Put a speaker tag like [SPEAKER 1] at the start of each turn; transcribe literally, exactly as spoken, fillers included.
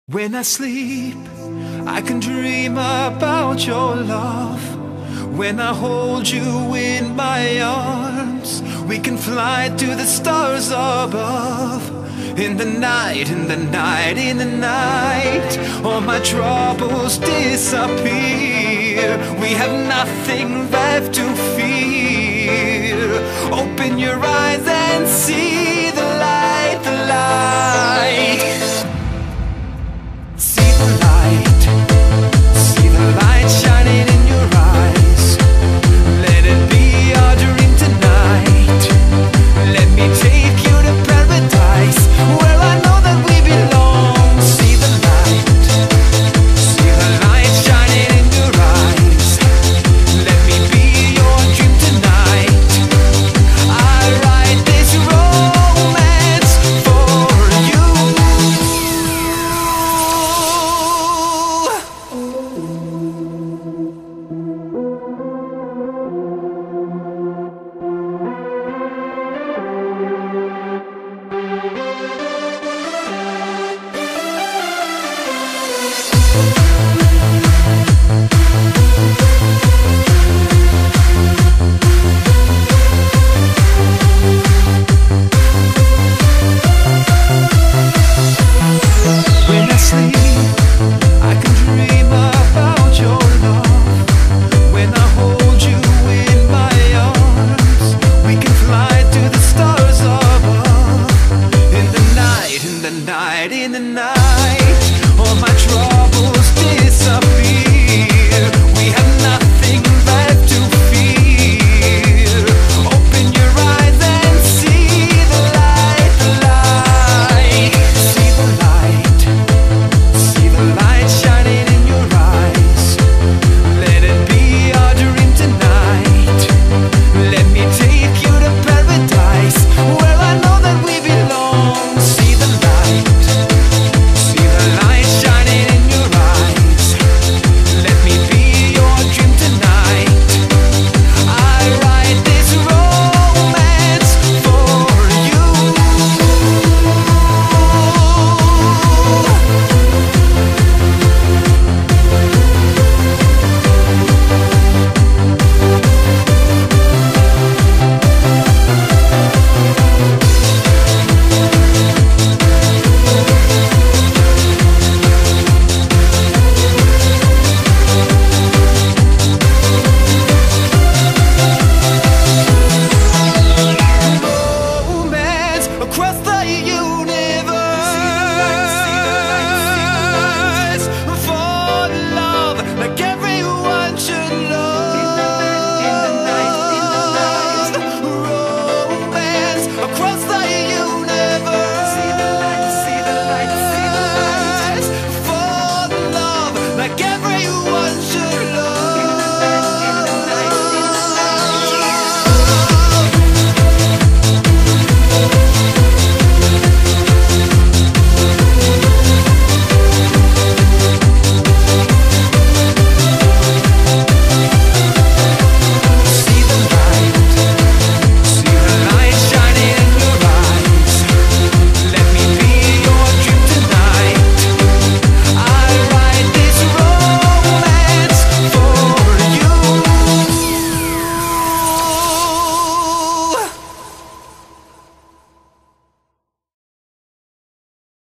[SPEAKER 1] When I sleep, I can dream about your love. When I hold you in my arms, we can fly to the stars above. In the night, in the night, in the night, all my troubles disappear. We have nothing left to fear. Open your eyes and see the light, the light. See the light, see the light shining in your eyes. Let it be our dream tonight. Let me take you to paradise, where I know that we belong. See the light, see the light shining in your eyes. Let me be your dream tonight. I write this romance for you. When I sleep,